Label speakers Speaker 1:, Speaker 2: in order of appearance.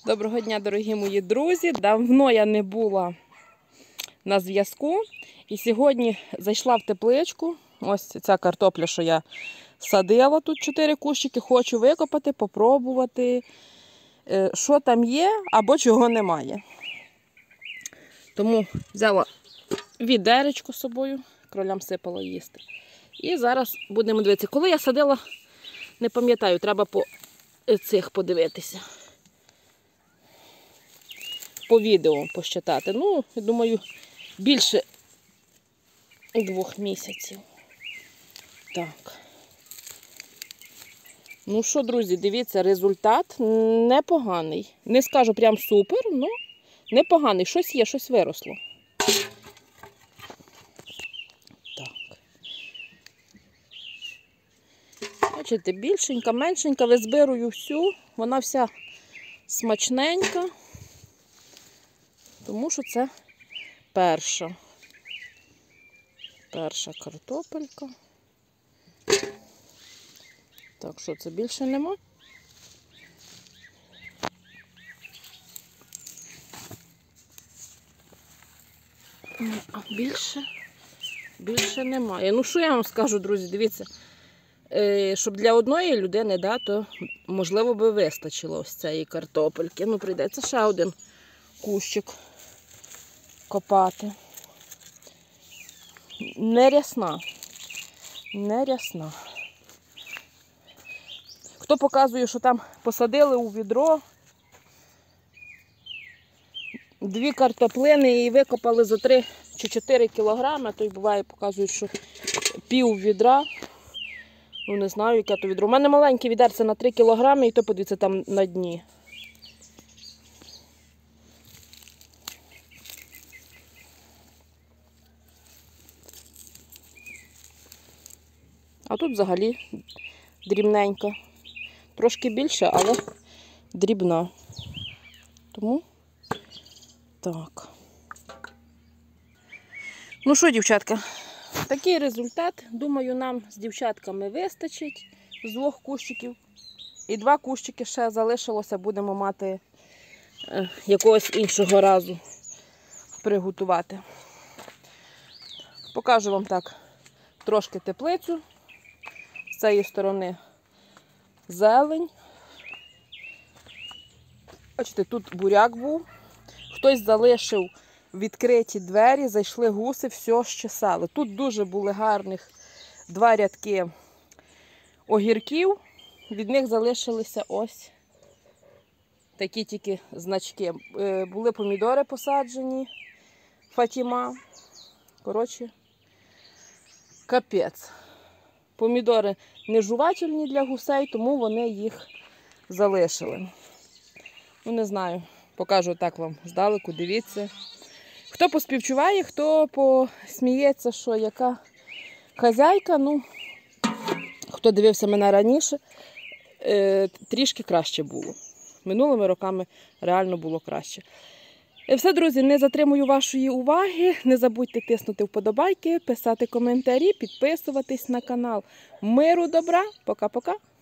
Speaker 1: Доброго дня, дорогі мої друзі! Давно я не була на зв'язку. І сьогодні зайшла в тепличку. Ось ця картопля, що я садила, тут 4 кущики. Хочу викопати, попробувати, що там є або чого немає. Тому взяла відеречко з собою, кролям сипала їсти. І зараз будемо дивитися. Коли я садила, не пам'ятаю, треба по цих подивитися. По відео посчитати. Ну, я думаю, більше 2 місяців. Так. Ну що, друзі, дивіться, результат непоганий. Не скажу прям супер, але непоганий. Щось є, щось виросло. Так. Бачите, більшенька, меншенька, визбирую всю. Вона вся смачненька. Тому що це перша картопелька. Так, що це більше нема? А більше немає. Ну що я вам скажу, друзі, дивіться, щоб для одної людини, да, то можливо би вистачило ось цієї картопельки. Ну, прийдеться ще один кущик копати. Не рясна. Хто показує, що там посадили у відро 2 картоплини і викопали за 3 чи 4 кілограми, то й буває, показують, що пів відра. Ну, не знаю, яке то відро. У мене маленьке відерце на 3 кілограми, і то, подивіться, там на дні. А тут взагалі дрібненька. Трошки більше, але дрібна. Тому так. Ну що, дівчатка, такий результат. Думаю, нам з дівчатками вистачить з 2 кущиків. І 2 кущики ще залишилося, будемо мати якогось іншого разу приготувати. Покажу вам так трошки теплицю. З цієї сторони зелень. Бачите, тут буряк був. Хтось залишив відкриті двері, зайшли гуси, все щесали. Тут дуже були гарних 2 рядки огірків. Від них залишилися ось такі тільки значки. Були помідори посаджені, Фатіма. Коротше, капець. Помідори не жувательні для гусей, тому вони їх залишили. Ну, не знаю, покажу так вам здалеку, дивіться. Хто поспівчуває, хто посміється, що яка хазяйка, ну, хто дивився мене раніше, трішки краще було. Минулими роками реально було краще. І все, друзі, не затримую вашої уваги. Не забудьте тиснути вподобайки, писати коментарі, підписуватись на канал. Миру, добра. Пока-пока.